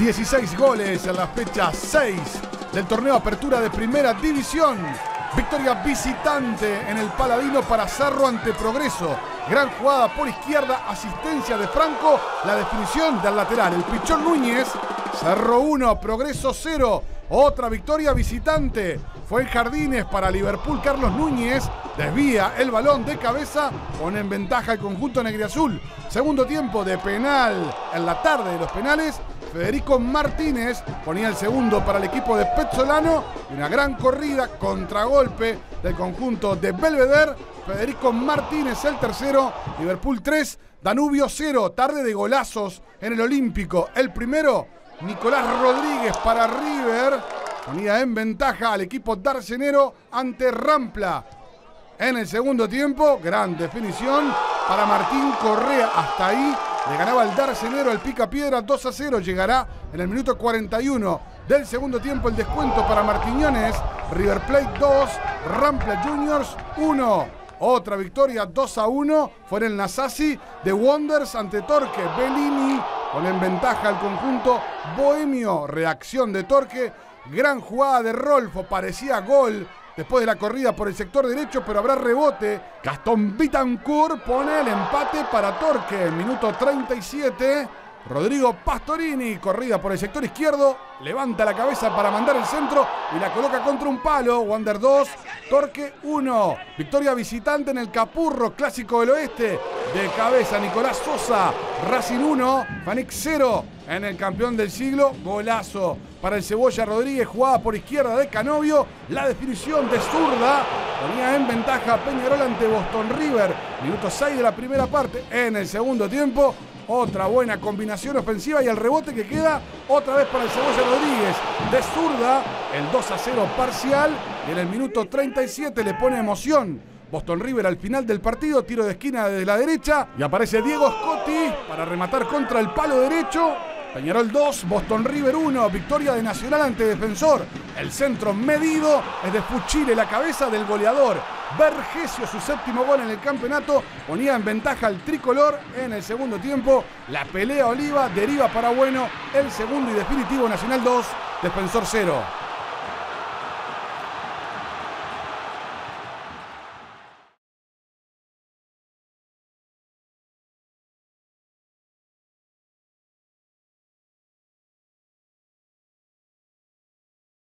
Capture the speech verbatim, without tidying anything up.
dieciséis goles en la fecha seis del torneo Apertura de Primera División. Victoria visitante en el Paladino para Cerro ante Progreso. Gran jugada por izquierda, asistencia de Franco, la definición del lateral. El Pichón Núñez, Cerro uno, Progreso cero. Otra victoria visitante. Fue en Jardines para Liverpool. Carlos Núñez desvía el balón de cabeza, pone en ventaja el conjunto negriazul. Segundo tiempo de penal en la tarde de los penales. Federico Martínez ponía el segundo para el equipo de Pezzolano. Y una gran corrida, contragolpe del conjunto de Belvedere. Federico Martínez el tercero. Liverpool tres, Danubio cero. Tarde de golazos en el Olímpico. El primero, Nicolás Rodríguez para River. Ponía en ventaja al equipo darcenero ante Rampla. En el segundo tiempo, gran definición para Martín Correa. Hasta ahí le ganaba el darcenero al Picapiedra dos a cero. Llegará en el minuto cuarenta y uno del segundo tiempo el descuento para Martiñones. River Plate dos, Rampla Juniors uno. Otra victoria dos a uno fue en el Nasasi de Wonders ante Torque. Bellini pone en ventaja al conjunto bohemio. Reacción de Torque. Gran jugada de Rolfo, parecía gol después de la corrida por el sector derecho, pero habrá rebote. Gastón Bittencourt pone el empate para Torque. Minuto treinta y siete. Rodrigo Pastorini, corrida por el sector izquierdo, levanta la cabeza para mandar el centro y la coloca contra un palo. Wander dos, Torque uno. Victoria visitante en el Capurro, clásico del oeste. De cabeza Nicolás Sosa, Racing uno, Fanix cero. En el campeón del siglo, golazo para el Cebolla Rodríguez, jugada por izquierda de Canovio. La definición de zurda ponía en ventaja Peñarol ante Boston River. Minuto seis de la primera parte. En el segundo tiempo, otra buena combinación ofensiva y el rebote que queda otra vez para el Cebolla Rodríguez. De zurda, el dos a cero parcial. Y en el minuto treinta y siete le pone emoción Boston River al final del partido. Tiro de esquina desde la derecha. Y aparece Diego Scotti para rematar contra el palo derecho. Peñarol dos, Boston River uno. Victoria de Nacional ante Defensor. El centro medido es de Fuchile, la cabeza del goleador Vergesio, su séptimo gol en el campeonato, ponía en ventaja al tricolor. En el segundo tiempo, la pelea Oliva deriva para bueno. El segundo y definitivo, Nacional dos, Defensor cero.